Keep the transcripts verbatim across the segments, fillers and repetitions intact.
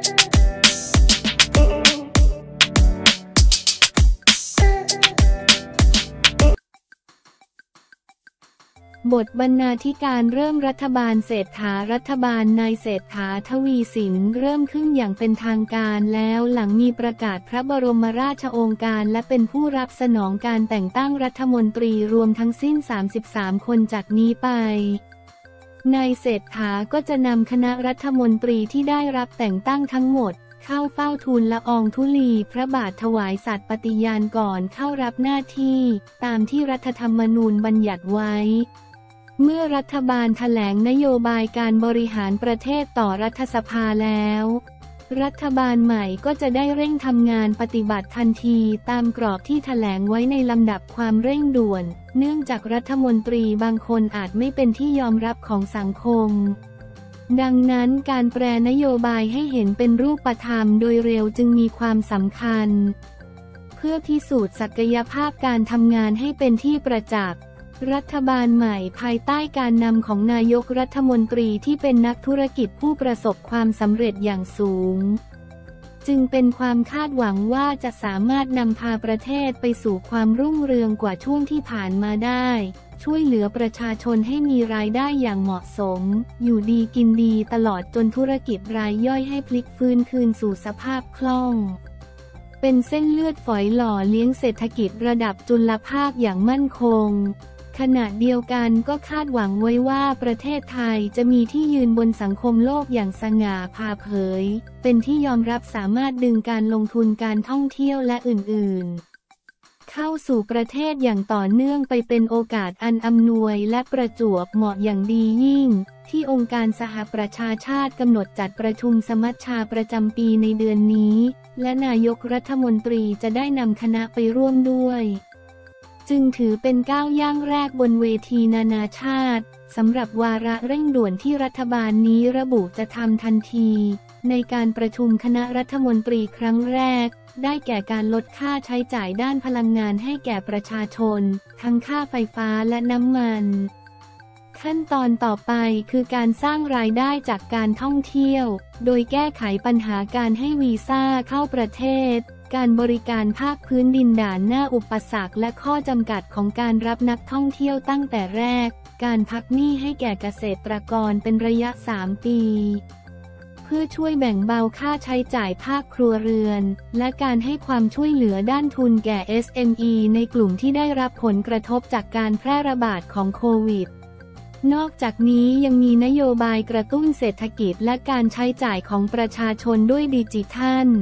บทบรรณาธิการเริ่มรัฐบาลเศรษฐารัฐบาลนายเศรษฐาทวีสินเริ่มขึ้นอย่างเป็นทางการแล้วหลังมีประกาศพระบรมราชโองการและเป็นผู้รับสนองการแต่งตั้งรัฐมนตรีรวมทั้งสิ้นสามสิบสามคนจากนี้ไปนายเศรษฐาก็จะนำคณะรัฐมนตรีที่ได้รับแต่งตั้งทั้งหมดเข้าเฝ้าทูลละอองธุลีพระบาทถวายสัตย์ปฏิญาณก่อนเข้ารับหน้าที่ตามที่รัฐธรรมนูญบัญญัติไว้เมื่อรัฐบาลแถลงนโยบายการบริหารประเทศต่อรัฐสภาแล้วรัฐบาลใหม่ก็จะได้เร่งทำงานปฏิบัติทันทีตามกรอบที่แถลงไว้ในลำดับความเร่งด่วนเนื่องจากรัฐมนตรีบางคนอาจไม่เป็นที่ยอมรับของสังคมดังนั้นการแปรนโยบายให้เห็นเป็นรูปธรรมโดยเร็วจึงมีความสำคัญเพื่อพิสูจน์ศักยภาพการทำงานให้เป็นที่ประจักษ์รัฐบาลใหม่ภายใต้การนำของนายกรัฐมนตรีที่เป็นนักธุรกิจผู้ประสบความสำเร็จอย่างสูงจึงเป็นความคาดหวังว่าจะสามารถนำพาประเทศไปสู่ความรุ่งเรืองกว่าช่วงที่ผ่านมาได้ช่วยเหลือประชาชนให้มีรายได้อย่างเหมาะสมอยู่ดีกินดีตลอดจนธุรกิจรายย่อยให้พลิกฟื้นคืนสู่สภาพคล่องเป็นเส้นเลือดฝอยหล่อเลี้ยงเศรษฐกิจระดับจุลภาคอย่างมั่นคงขณะเดียวกันก็คาดหวังไว้ว่าประเทศไทยจะมีที่ยืนบนสังคมโลกอย่างสง่าผ่าเผยเป็นที่ยอมรับสามารถดึงการลงทุนการท่องเที่ยวและอื่นๆเข้าสู่ประเทศอย่างต่อเนื่องไปเป็นโอกาสอันอำนวยและประจวบเหมาะอย่างดียิ่งที่องค์การสหประชาชาติกำหนดจัดประชุมสมัชชาประจำปีในเดือนนี้และนายกรัฐมนตรีจะได้นำคณะไปร่วมด้วยจึงถือเป็นก้าวย่างแรกบนเวทีนานาชาติสำหรับวาระเร่งด่วนที่รัฐบาลนี้ระบุจะทำทันทีในการประชุมคณะรัฐมนตรีครั้งแรกได้แก่การลดค่าใช้จ่ายด้านพลังงานให้แก่ประชาชนทั้งค่าไฟฟ้าและน้ำมันขั้นตอนต่อไปคือการสร้างรายได้จากการท่องเที่ยวโดยแก้ไขปัญหาการให้วีซ่าเข้าประเทศการบริการภาคพื้นดินด่านหน้าอุปสรรคและข้อจำกัดของการรับนักท่องเที่ยวตั้งแต่แรกการพักหนี้ให้แก่เกษตรกรเป็นระยะสามปีเพื่อช่วยแบ่งเบาค่าใช้จ่ายภาคครัวเรือนและการให้ความช่วยเหลือด้านทุนแก่ เอส เอ็ม อี ในกลุ่มที่ได้รับผลกระทบจากการแพร่ระบาดของโควิดนอกจากนี้ยังมีนโยบายกระตุ้นเศรษฐกิจและการใช้จ่ายของประชาชนด้วยดิจิทัล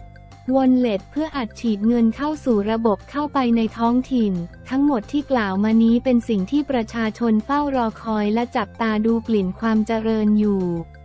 Wallet เพื่ออัดฉีดเงินเข้าสู่ระบบเข้าไปในท้องถิ่นทั้งหมดที่กล่าวมานี้เป็นสิ่งที่ประชาชนเฝ้ารอคอยและจับตาดูกลิ่นความเจริญอยู่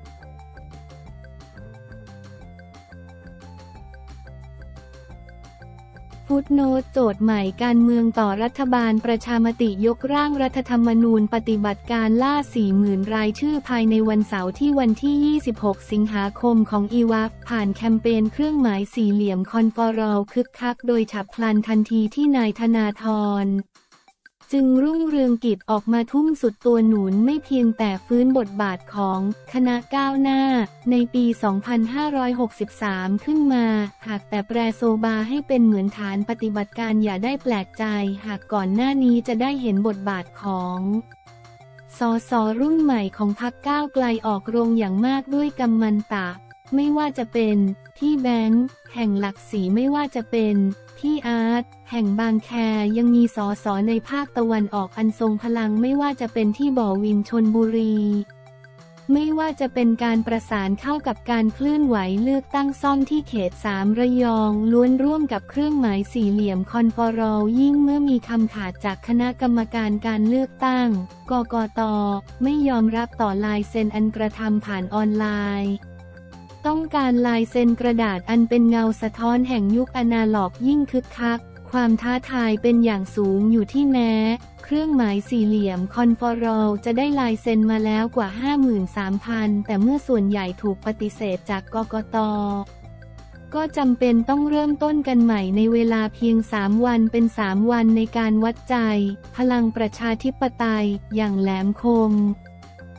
ฟุตโนตโจทย์ใหม่การเมืองต่อรัฐบาลประชามติยกร่างรัฐธรรมนูญปฏิบัติการล่า สี่หมื่น รายชื่อภายในวันเสาร์ที่วันที่ ยี่สิบหก สิงหาคมของ อี วาฟ ผ่านแคมเปญเครื่องหมายสี่เหลี่ยมคอนฟอรอลคึกคักโดยฉับพลันทันทีที่นายธนาธรจึงรุ่งเรืองกิจออกมาทุ่มสุดตัวหนุนไม่เพียงแต่ฟื้นบทบาทของคณะก้าวหน้าในปี สองพันห้าร้อยหกสิบสาม ขึ้นมาหากแต่แปรโซบาให้เป็นเหมือนฐานปฏิบัติการอย่าได้แปลกใจหากก่อนหน้านี้จะได้เห็นบทบาทของสสรุ่นใหม่ของพรรคก้าวไกลออกโรงอย่างมากด้วยกำมันตะไม่ว่าจะเป็นที่แบงค์แห่งหลักสีไม่ว่าจะเป็นที่อาร์ตแห่งบางแคยังมีสสในภาคตะวันออกอันทรงพลังไม่ว่าจะเป็นที่บ่อวินชลบุรีไม่ว่าจะเป็นการประสานเข้ากับการเคลื่อนไหวเลือกตั้งซ่อมที่เขตสามระยองล้วนร่วมกับเครื่องหมายสี่เหลี่ยมคอนฟอรอลยิ่งเมื่อมีคำขาดจากคณะกรรมการการเลือกตั้งกกต.ไม่ยอมรับต่อลายเซ็นอันกระทำผ่านออนไลน์ต้องการลายเซ็นกระดาษอันเป็นเงาสะท้อนแห่งยุคอนาล็อกยิ่งคึกคักความท้าทายเป็นอย่างสูงอยู่ที่แม้เครื่องหมายสี่เหลี่ยมคอนฟอรอลจะได้ลายเซ็นมาแล้วกว่า ห้าหมื่นสามพัน แต่เมื่อส่วนใหญ่ถูกปฏิเสธจากกกต.ก็จำเป็นต้องเริ่มต้นกันใหม่ในเวลาเพียงสามวันเป็นสามวันในการวัดใจพลังประชาธิปไตยอย่างแหลมคม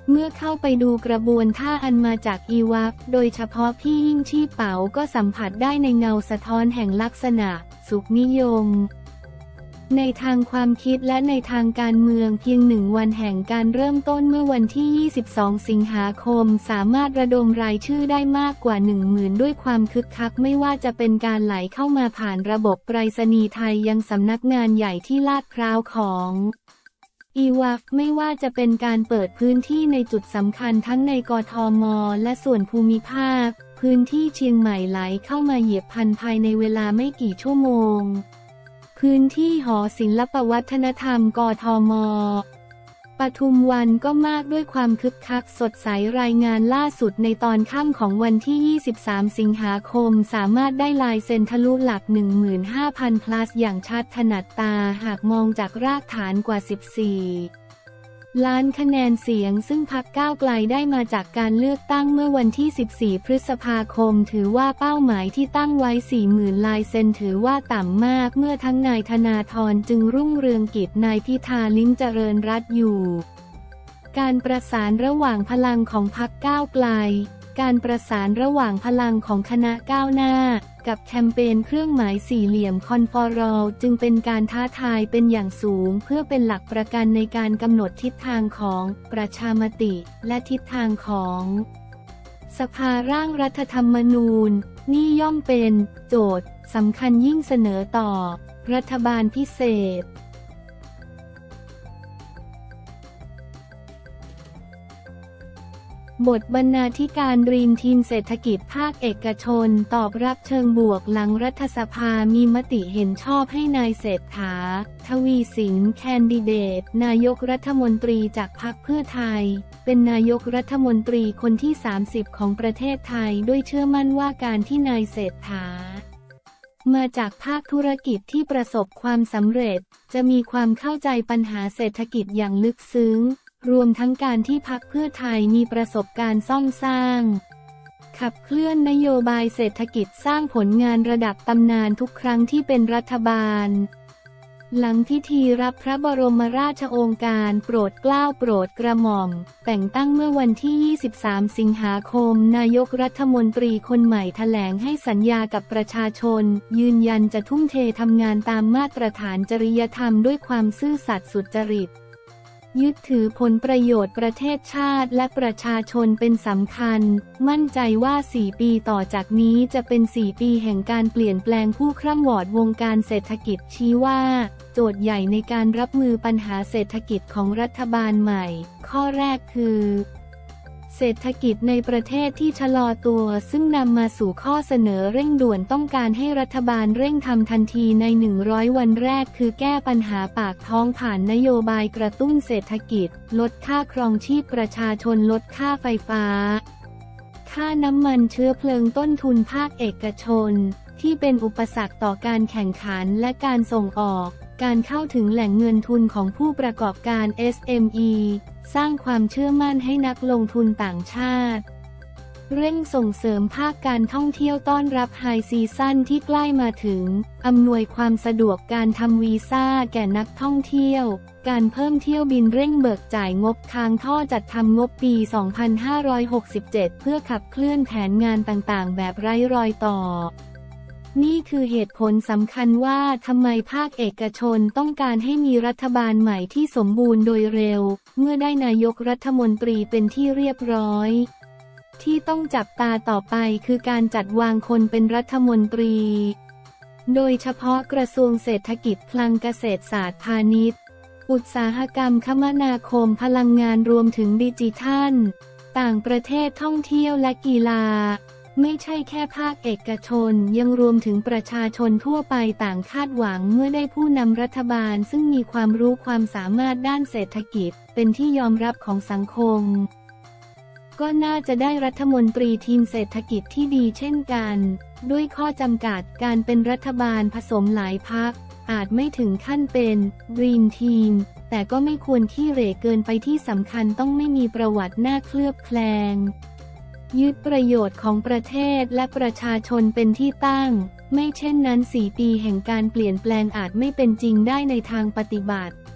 เมื่อเข้าไปดูกระบวนท่าอันมาจากอีวัฟโดยเฉพาะพี่ยิ่งชีพเป๋าก็สัมผัสได้ในเงาสะท้อนแห่งลักษณะสุขนิยมในทางความคิดและในทางการเมืองเพียงหนึ่งวันแห่งการเริ่มต้นเมื่อวันที่ยี่สิบสองสิงหาคมสามารถระดมรายชื่อได้มากกว่า หนึ่งหมื่น ด้วยความคึกคักไม่ว่าจะเป็นการไหลเข้ามาผ่านระบบไปรษณีย์ไทยยังสำนักงานใหญ่ที่ลาดพร้าวของอีวัฟไม่ว่าจะเป็นการเปิดพื้นที่ในจุดสำคัญทั้งในกทม.และส่วนภูมิภาคพื้นที่เชียงใหม่ไหลเข้ามาเหยียบพันภายในเวลาไม่กี่ชั่วโมงพื้นที่หอศิลปวัฒนธรรมกทม.ปทุมวันก็มากด้วยความคึกคักสดใสรายงานล่าสุดในตอนค่ำของวันที่ยี่สิบสามสิงหาคมสามารถได้ลายเซ็นทะลุหลัก หนึ่งหมื่นห้าพัน พลัสอย่างชัดถนัดตาหากมองจากรากฐานกว่า สิบสี่ล้านคะแนนเสียงซึ่งพรรคก้าวไกลได้มาจากการเลือกตั้งเมื่อวันที่สิบสี่พฤษภาคมถือว่าเป้าหมายที่ตั้งไว้ สี่หมื่น ลายเซ็นถือว่าต่ำมากเมื่อทั้งนายธนาธรจึงรุ่งเรืองกิจนายพิธาลิ้มเจริญรัตน์อยู่การประสานระหว่างพลังของพรรคก้าวไกลการประสานระหว่างพลังของคณะก้าวหน้ากับแคมเปญเครื่องหมายสี่เหลี่ยมคอนฟอรอลจึงเป็นการท้าทายเป็นอย่างสูงเพื่อเป็นหลักประกันในการกำหนดทิศทางของประชามติและทิศทางของสภาร่างรัฐธรรมนูญนี่ย่อมเป็นโจทย์สำคัญยิ่งเสนอต่อรัฐบาลพิเศษบทบรรณาธิการดรีมทีมเศรษฐกิจภาคเอกชนตอบรับเชิงบวกหลังรัฐสภามีมติเห็นชอบให้นายเศรษฐาทวีสินแคนดิเดตนายกรัฐมนตรีจากพรรคเพื่อไทยเป็นนายกรัฐมนตรีคนที่สามสิบของประเทศไทยด้วยเชื่อมั่นว่าการที่นายเศรษฐามาจากภาคธุรกิจที่ประสบความสำเร็จจะมีความเข้าใจปัญหาเศรษฐกิจอย่างลึกซึ้งรวมทั้งการที่พรรคเพื่อไทยมีประสบการณ์ซ่อมสร้างขับเคลื่อนนโยบายเศรษฐกิจสร้างผลงานระดับตำนานทุกครั้งที่เป็นรัฐบาลหลังพิธีรับพระบรมราชโองการโปรดเกล้าโปรดกระหม่อมแต่งตั้งเมื่อวันที่ยี่สิบสามสิงหาคมนายกรัฐมนตรีคนใหม่แถลงให้สัญญากับประชาชนยืนยันจะทุ่มเททำงานตามมาตรฐานจริยธรรมด้วยความซื่อสัตย์สุจริตยึดถือผลประโยชน์ประเทศชาติและประชาชนเป็นสำคัญมั่นใจว่าสี่ปีต่อจากนี้จะเป็นสี่ปีแห่งการเปลี่ยนแปลงผู้คร่ำวอดวงการเศรษฐกิจชี้ว่าโจทย์ใหญ่ในการรับมือปัญหาเศรษฐกิจของรัฐบาลใหม่ข้อแรกคือเศรษฐกิจในประเทศที่ชะลอตัวซึ่งนำมาสู่ข้อเสนอเร่งด่วนต้องการให้รัฐบาลเร่งทำทันทีในหนึ่งร้อยวันแรกคือแก้ปัญหาปากท้องผ่านนโยบายกระตุ้นเศรษฐกิจลดค่าครองชีพประชาชนลดค่าไฟฟ้าค่าน้ำมันเชื้อเพลิงต้นทุนภาคเอกชนที่เป็นอุปสรรคต่อการแข่งขันและการส่งออกการเข้าถึงแหล่งเงินทุนของผู้ประกอบการ เอส เอ็ม อี สร้างความเชื่อมั่นให้นักลงทุนต่างชาติเร่งส่งเสริมภาคการท่องเที่ยวต้อนรับไฮซีซั่นที่ใกล้มาถึงอำนวยความสะดวกการทำวีซ่าแก่นักท่องเที่ยวการเพิ่มเที่ยวบินเร่งเบิกจ่ายงบค้างท่อจัดทำงบปี สองพันห้าร้อยหกสิบเจ็ด เพื่อขับเคลื่อนแผนงานต่างๆแบบไร้รอยต่อนี่คือเหตุผลสำคัญว่าทำไมภาคเอกชนต้องการให้มีรัฐบาลใหม่ที่สมบูรณ์โดยเร็วเมื่อได้นายกรัฐมนตรีเป็นที่เรียบร้อยที่ต้องจับตาต่อไปคือการจัดวางคนเป็นรัฐมนตรีโดยเฉพาะกระทรวงเศรษฐกิจคลังเกษตรศาสตร์พาณิชย์อุตสาหกรรมคมนาคมพลังงานรวมถึงดิจิทัลต่างประเทศท่องเที่ยวและกีฬาไม่ใช่แค่ภาคเอกชนยังรวมถึงประชาชนทั่วไปต่างคาดหวังเมื่อได้ผู้นำรัฐบาลซึ่งมีความรู้ความสามารถด้านเศรษฐกิจเป็นที่ยอมรับของสังคมก็น่าจะได้รัฐมนตรีทีมเศรษฐกิจที่ดีเช่นกันด้วยข้อจำกัดการเป็นรัฐบาลผสมหลายพรรคอาจไม่ถึงขั้นเป็นดรีมทีมแต่ก็ไม่ควรขี้เหร่เกินไปที่สำคัญต้องไม่มีประวัติน่าเคลือบแคลงยึดประโยชน์ของประเทศและประชาชนเป็นที่ตั้งไม่เช่นนั้นสี่ปีแห่งการเปลี่ยนแปลงอาจไม่เป็นจริงได้ในทางปฏิบัติ